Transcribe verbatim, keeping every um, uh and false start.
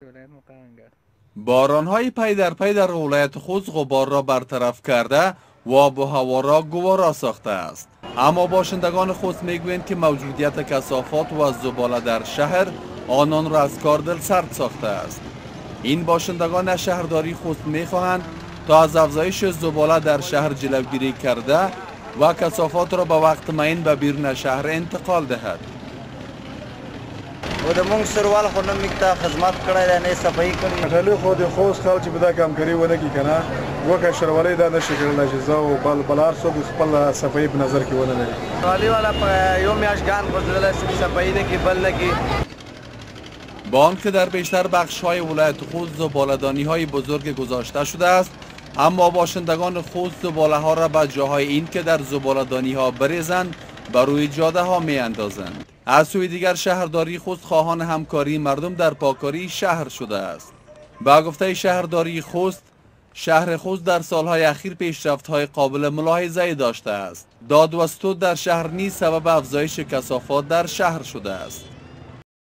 باران‌های پی در پی در ولایت خوست غبار را برطرف کرده و آب و هوا را گوارا ساخته است. اما باشندگان خوست میگویند که موجودیت کثافات و زباله در شهر آنان را از کار دلسرد ساخته است. این باشندگان شهرداری خوست میخواهند تا از افزایش زباله در شهر جلوگیری کرده و کثافات را به وقت معین به بیرون شهر انتقال دهد. و د مونږ سروال خو نه موږ ته خدمت کړی دی نه صفایي کړې ټلي خو د خوست خلک چې به دا کامګري ونه کړي که نه وکه شرولۍ دا نشي کړلی چې زه او بل بل هر څوک خپل صفایي په نظر کې ونه لري. شرولۍ والا په یو میاشت ګان ګرځېدلی چې صفایي نه کړي بل نه کړي. با آنکه در بیشتر بخش‌های ولایت خوست زباله‌دانی‌های بزرگ گذاشته شده است، اما باشندگان خوست زباله‌ها را به جاهای این که در زباله‌دانی‌ها بریزند بر روی جاده ها می اندازند. از سوی دیگر شهرداری خوست خواهان همکاری مردم در پاکاری شهر شده است. با گفته شهرداری خوست، شهر خوست در سالهای اخیر پیشرفت‌های قابل ملاحظه‌ای داشته است. داد و ستود در شهر نیز سبب افزایش کثافات در شهر شده است.